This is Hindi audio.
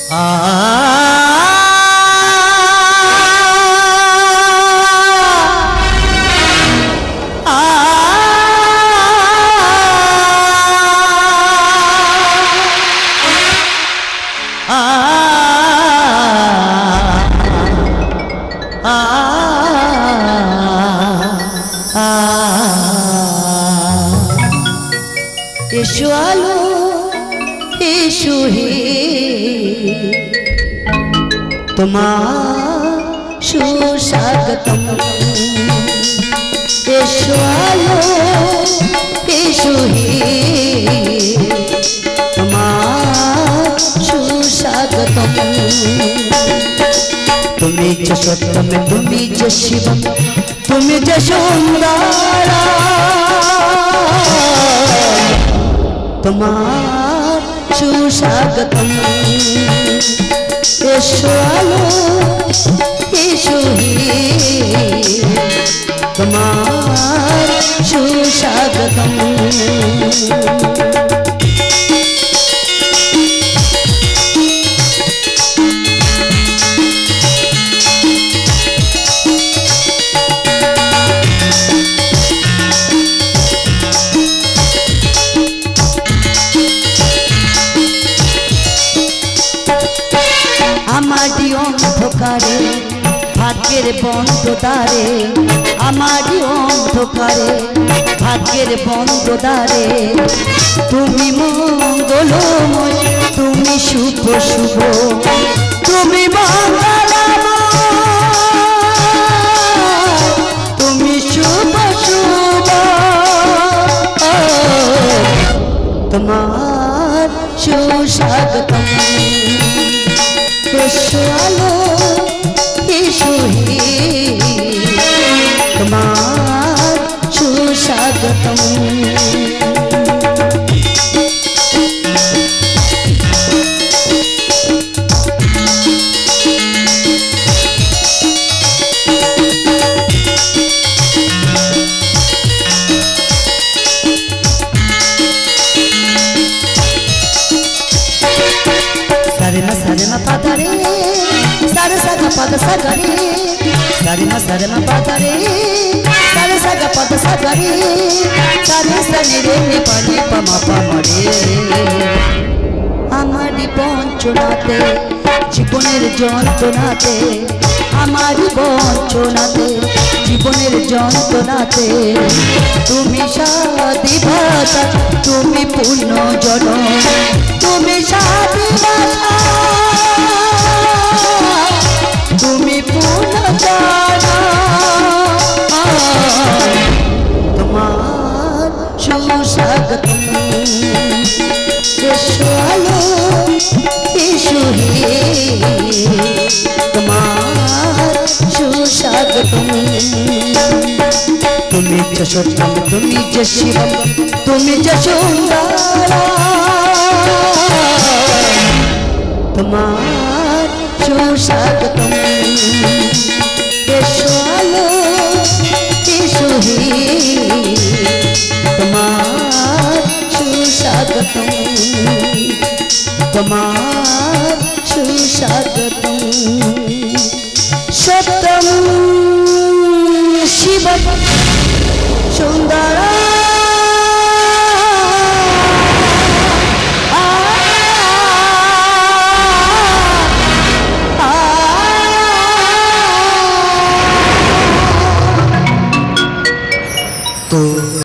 यीशु आलो यीशु ही तुम्हारा सुस्वागतम। यीशु आलो यीशु ही तुम्हारा सुस्वागतम। तुम्हें च सत्यम तुम्हें च शिवम तुम्हें च सुंदरा तुम्हारा सुस्वागतम। यीशु आलो यीशु ही तुम्हारा सुस्वागतम। आमारी अंधकारे भाग्येर बंध द्वारे आमारी अंधकारे भाग्येर बंध द्वारे तुमी मंगलमय तुमी शुभ शुभ तुमी मंगलमय तुमी शुभ शुभ तुम्हार सुस्वागतम। यीशु आलो यीशु ही तुम्हारा सुस्वागतम। सारे म पादा रे सारे सागा पद सागा रे सारे म पादा रे सारे सागा पद सागा रे सारे सनी रे नि पानी पमा पमा रे। आमारी बंचनाते जीवनेर যন্ত্রণাতে आमारी बंचनाते जीवनेर যন্ত্রণাতে तुमी स्वादिभाता तुमी पूर्ण जनम तुमी स्वादिभाता तुमी पूर्ण जनम तुम्हारा सुस्वागतम। यीशु आलो यीशु ही तुम्हारा सुस्वागतम। तुम्हें च सत्यम तुम्हें च शिवम तुम्हें च सुंदरा तुम्हारा सुस्वागतम। यीशु आलो यीशु ही तुम्हारा सुस्वागतम तुम्हारा सुस्वागतम। सत्यम शिवम सुंदरा तो